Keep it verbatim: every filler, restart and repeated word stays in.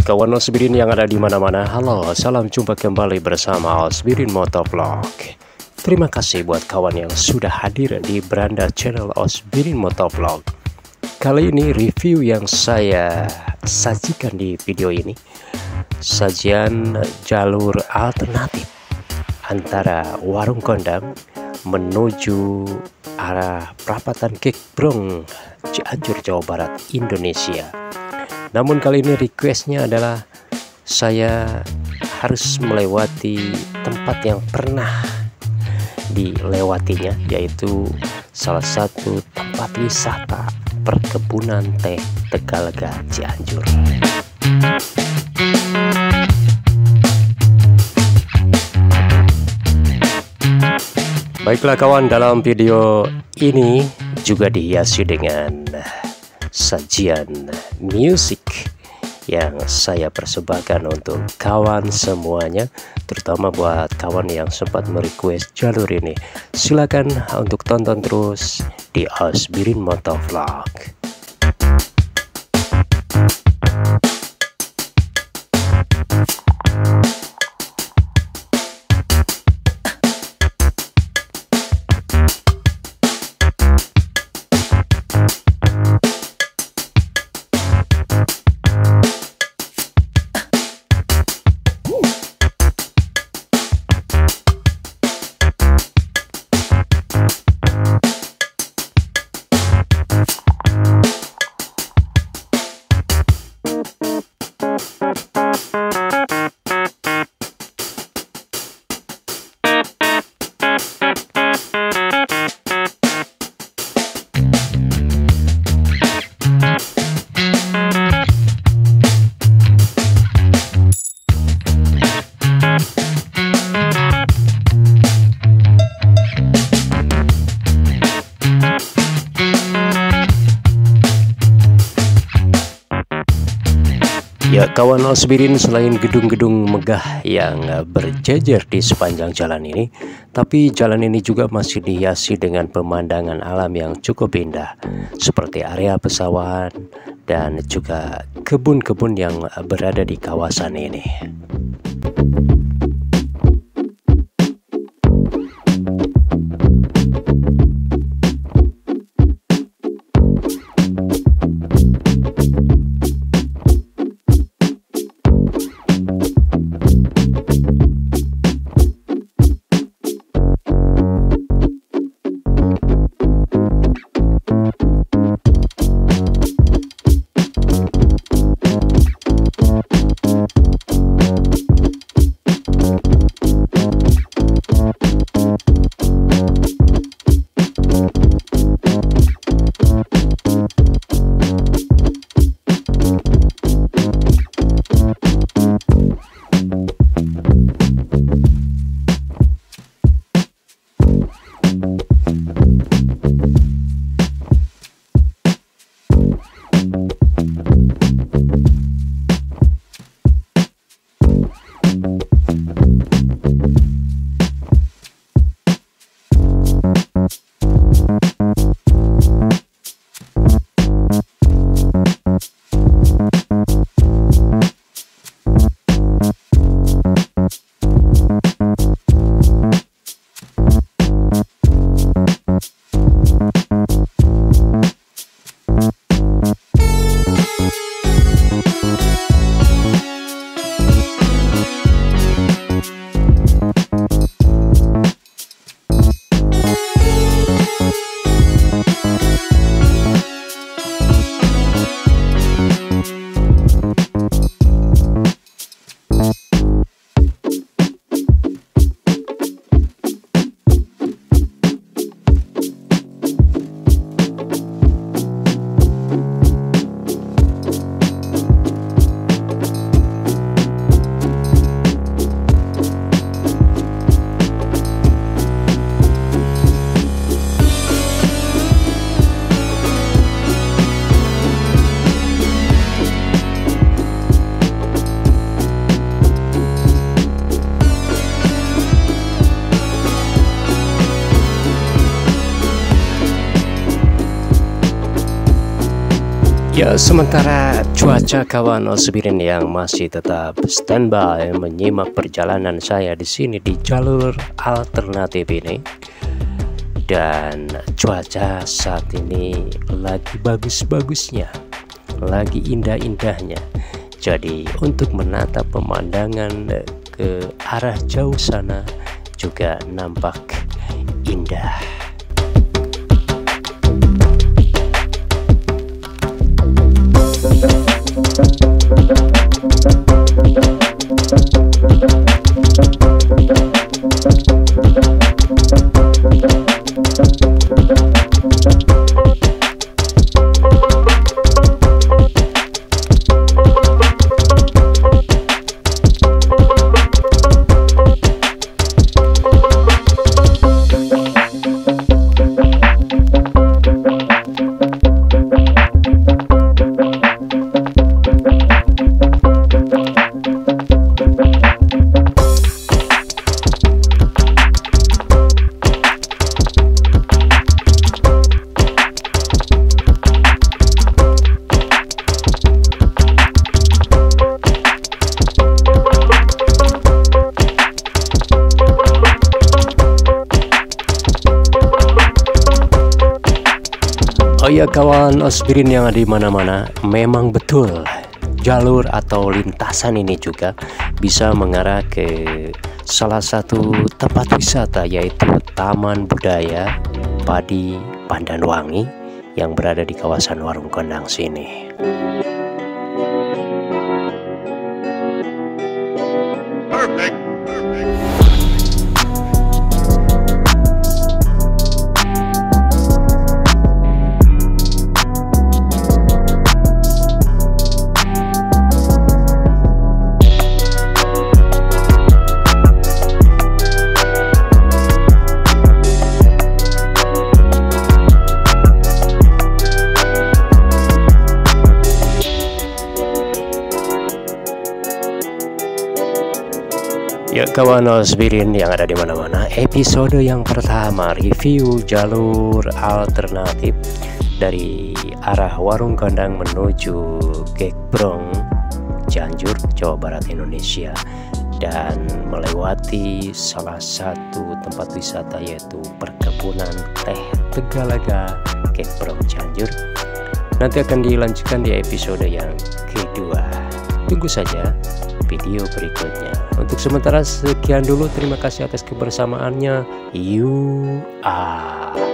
kawan Osbirin yang ada di mana-mana. Halo, salam jumpa kembali bersama Osbirin Motovlog. Terima kasih buat kawan yang sudah hadir di beranda channel Osbirin Motovlog. Kali ini review yang saya sajikan di video ini, sajian jalur alternatif antara Warung Kondang menuju arah perapatan Kekbrong, Cianjur, Jawa Barat, Indonesia. Namun kali ini requestnya adalah saya harus melewati tempat yang pernah dilewatinya, yaitu salah satu tempat wisata perkebunan teh Tegalega, Cianjur. Baiklah kawan, dalam video ini juga dihiasi dengan sajian musik yang saya persembahkan untuk kawan semuanya, terutama buat kawan yang sempat merequest jalur ini. Silakan untuk tonton terus di Osbirin Motovlog. Ya kawan Osbirin, selain gedung-gedung megah yang berjejer di sepanjang jalan ini, tapi jalan ini juga masih dihiasi dengan pemandangan alam yang cukup indah, seperti area pesawahan dan juga kebun-kebun yang berada di kawasan ini. Ya, sementara cuaca kawan Osbirin yang masih tetap standby menyimak perjalanan saya di sini di jalur alternatif ini, dan cuaca saat ini lagi bagus-bagusnya, lagi indah-indahnya. Jadi untuk menatap pemandangan ke arah jauh sana juga nampak indah. Oh ya kawan Osbirin yang ada di mana-mana, memang betul jalur atau lintasan ini juga bisa mengarah ke salah satu tempat wisata, yaitu Taman Budaya Padi Pandanwangi yang berada di kawasan Warung Kondang sini. Perfect. Ya kawan Osbirin yang ada di mana-mana, episode yang pertama review jalur alternatif dari arah Warung Kondang menuju Gekbrong, Cianjur, Jawa Barat, Indonesia, dan melewati salah satu tempat wisata yaitu perkebunan teh Tegalaga, Gekbrong, Cianjur. Nanti akan dilanjutkan di episode yang kedua. Tunggu saja video berikutnya. Untuk sementara sekian dulu, terima kasih atas kebersamaannya. You are